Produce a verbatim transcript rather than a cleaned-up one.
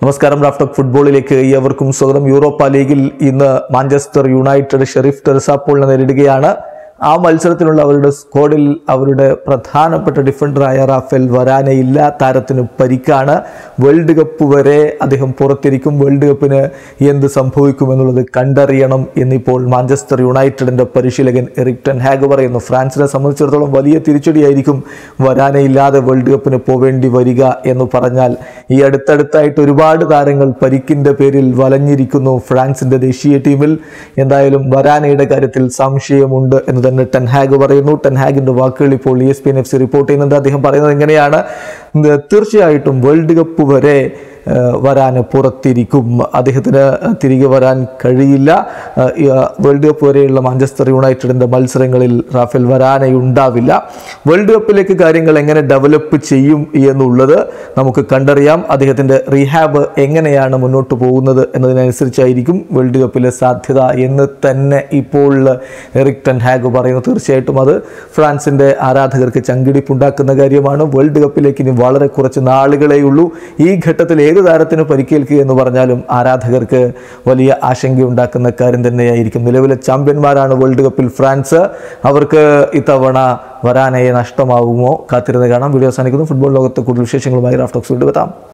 നമസ്കാരം. റാഫ്റ്റോക്ക് ഫുട്ബോളിലേക്ക് ഏവർക്കും സ്വാഗതം. യൂറോപ്പ ലീഗിൽ ഇന്ന് മാഞ്ചസ്റ്റർ യുണൈറ്റഡ് ഷെരീഫ് ടിർസാപ്പോളിനെ നേരിടുകയാണ്. ആ മത്സരത്തിലുള്ള അവരുടെ സ്ക്വാഡിൽ അവരുടെ പ്രധാനപ്പെട്ട ഡിഫൻഡറായ റാഫേൽ വരാനെ ഇല്ല. താരത്തിന് പരിക്കാണ്. വേൾഡ് കപ്പ് വരെ അദ്ദേഹം പുറത്തിരിക്കും. വേൾഡ് കപ്പിന് എന്ത് സംഭവിക്കുമെന്നുള്ളത് കണ്ടറിയണം എന്നിപ്പോൾ മാഞ്ചസ്റ്റർ യുണൈറ്റഡിൻ്റെ പരിശീലകൻ എറിക് ടെൻ ഹാഗ് പറയുന്നു. ഫ്രാൻസിനെ സംബന്ധിച്ചിടത്തോളം വലിയ തിരിച്ചടിയായിരിക്കും വരാനെ ഇല്ലാതെ വേൾഡ് കപ്പിന് പോവേണ്ടി വരിക എന്ന് പറഞ്ഞാൽ. ഈ അടുത്തടുത്തായിട്ട് ഒരുപാട് താരങ്ങൾ പരിക്കിൻ്റെ പേരിൽ വലഞ്ഞിരിക്കുന്നു ഫ്രാൻസിൻ്റെ ദേശീയ ടീമിൽ. എന്തായാലും വരാനയുടെ കാര്യത്തിൽ സംശയമുണ്ട് എന്ന് തന്നെ ടെൻ ഹാഗ് പറയുന്നു. ടെൻ ഹാഗിന്റെ വാക്കുകൾ ഇപ്പോൾ E S P N F C report ചെയ്യുന്നുണ്ട്. അദ്ദേഹം പറയുന്നത് എങ്ങനെയാണ്? തീർച്ചയായിട്ടും വേൾഡ് കപ്പ് വരെ വരാൻ പുറത്തിരിക്കും. അദ്ദേഹത്തിന് തിരികെ വരാൻ കഴിയില്ല. വേൾഡ് കപ്പ് വരെയുള്ള മാഞ്ചസ്റ്റർ യുണൈറ്റഡിൻ്റെ മത്സരങ്ങളിൽ റാഫേൽ വരാനെ ഉണ്ടാവില്ല. വേൾഡ് കപ്പിലേക്ക് കാര്യങ്ങൾ എങ്ങനെ ഡെവലപ്പ് ചെയ്യും എന്നുള്ളത് നമുക്ക് കണ്ടറിയാം. അദ്ദേഹത്തിൻ്റെ റീഹാബ് എങ്ങനെയാണ് മുന്നോട്ട് പോകുന്നത് എന്നതിനനുസരിച്ചായിരിക്കും വേൾഡ് കപ്പിലെ സാധ്യത എന്ന് തന്നെ ഇപ്പോൾ എറിക് ടെൻ ഹാഗ് പറയുന്നു. തീർച്ചയായിട്ടും അത് ഫ്രാൻസിൻ്റെ ആരാധകർക്ക് ചങ്കിടിപ്പുണ്ടാക്കുന്ന കാര്യമാണ്. വേൾഡ് കപ്പിലേക്ക് ഇനി വളരെ കുറച്ച് നാളുകളേയുള്ളൂ. ഈ ഘട്ടത്തിൽ ഏത് താരത്തിന് പരിക്കേൽക്കുക എന്ന് പറഞ്ഞാലും ആരാധകർക്ക് വലിയ ആശങ്കയുണ്ടാക്കുന്ന കാര്യം തന്നെയായിരിക്കും. നിലവിലെ ചാമ്പ്യന്മാരാണ് വേൾഡ് കപ്പിൽ ഫ്രാൻസ്. അവർക്ക് ഇത്തവണ വരാനയെ നഷ്ടമാവുമോ? കാത്തിരുന്ന് കാണാം. വീഡിയോ അവസാനിക്കുന്നു. ഫുട്ബോൾ ലോകത്തെ കൂടുതൽ വിശേഷങ്ങളുമായി റാഫ്റ്റോക്സ് വീണ്ടും എത്താം.